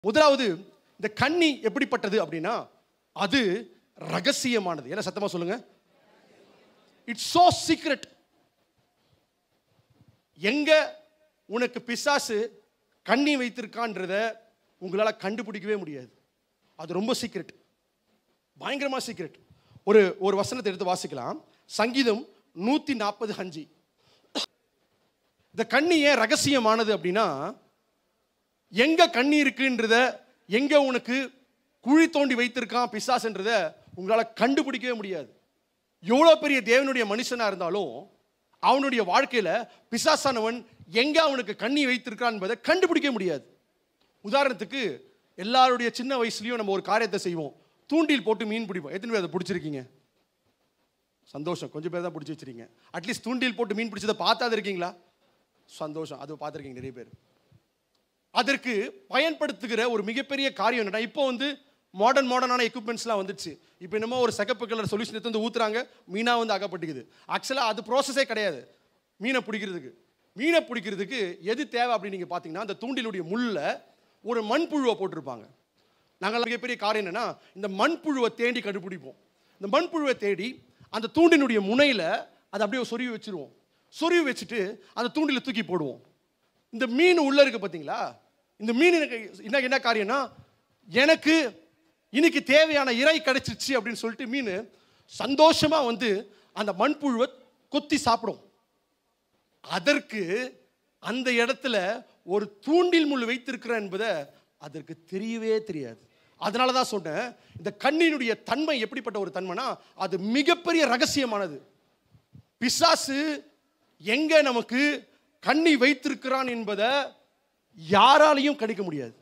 முதலாவது இந்த கண்ணி எப்படிப்பட்டது அப்படின்னா அது ரகசியமானது. என்ன சத்தமா சொல்லுங்க? It's so secret. எங்க உனக்கு பிசாசு கண்ணி வைத்திருக்கான்றத உங்களால கண்டுபிடிக்கவே முடியாது. அது ரொம்ப சீக்ரெட், பயங்கரமா சீக்ரெட். ஒரு வசனத்தை எடுத்து வாசிக்கலாம். சங்கீதம் 140:5. இந்த கண்ணி ஏன் ரகசியமானது அப்படின்னா, எங்க கண்ணி இருக்குன்றத, எங்க உனக்கு குழி தோண்டி வைத்திருக்கான் பிசாசுன்றத உங்களால கண்டுபிடிக்கவே முடியாது. எவ்வளோ பெரிய தேவனுடைய மனுஷனா இருந்தாலும் அவனுடைய வாழ்க்கையில பிசாசானவன் எங்க அவனுக்கு கண்ணி வைத்திருக்கான் என்பதை கண்டுபிடிக்க முடியாது. உதாரணத்துக்கு, எல்லாருடைய சின்ன வயசுலயும் நம்ம ஒரு காரியத்தை செய்வோம். தூண்டில் போட்டு மீன் பிடிப்போம். எத்தனை பேர் அதை பிடிச்சிருக்கீங்க? சந்தோஷம், கொஞ்சம் பேர் தான் பிடிச்சி வச்சிருக்கீங்க. அட்லீஸ்ட் தூண்டில் போட்டு மீன் பிடிச்சதை பார்த்தாது இருக்கீங்களா? சந்தோஷம், அது பார்த்துருக்கீங்க நிறைய பேர். அதற்கு பயன்படுத்துகிற ஒரு மிகப்பெரிய காரியம் என்னன்னா, இப்போ மாடர்னான எக்யூப்மெண்ட்ஸ்லாம் வந்துடுச்சு. இப்போ என்னமோ ஒரு சிகப்பு கலர் சொல்யூஷன் எடுத்து ஊற்றுறாங்க, மீனாக அகப்பட்டுக்குது. ஆக்சுவலாக அது ப்ராசஸே கிடையாது. மீனை பிடிக்கிறதுக்கு எது தேவை அப்படின்னு நீங்கள் பார்த்தீங்கன்னா, அந்த தூண்டிலுடைய முள்ளில் ஒரு மண்புழுவை போட்டிருப்பாங்க. நாங்கள் மிகப்பெரிய காரியம் என்னென்னா, இந்த மண்புழுவை தேடி கண்டுபிடிப்போம். இந்த மண்புழுவை தேடி அந்த தூண்டினுடைய முனையில் அதை அப்படியே சொருவி வச்சுருவோம். சொருவி வச்சுட்டு அந்த தூண்டில தூக்கி போடுவோம். இந்த மீன் உள்ளே இருக்குது பார்த்தீங்களா? இந்த மீன் என்ன காரியம்னா, எனக்கு இன்னைக்கு தேவையான இறை கிடைச்சிருச்சு அப்படின்னு சொல்லிட்டு மீன் சந்தோஷமாக அந்த மண்புழுவை கொத்தி சாப்பிடும். அதற்கு அந்த இடத்துல ஒரு தூண்டில் முள் வைத்திருக்கிறேன் என்பதை அதற்கு தெரியவே தெரியாது. அதனால தான் சொன்னேன், இந்த கண்ணினுடைய தன்மை எப்படிப்பட்ட ஒரு தன்மைனா, அது மிகப்பெரிய ரகசியமானது. பிசாசு எங்க நமக்கு கண்ணி வைத்திருக்கிறான் என்பதை யாராலையும் கணிக்க முடியாது.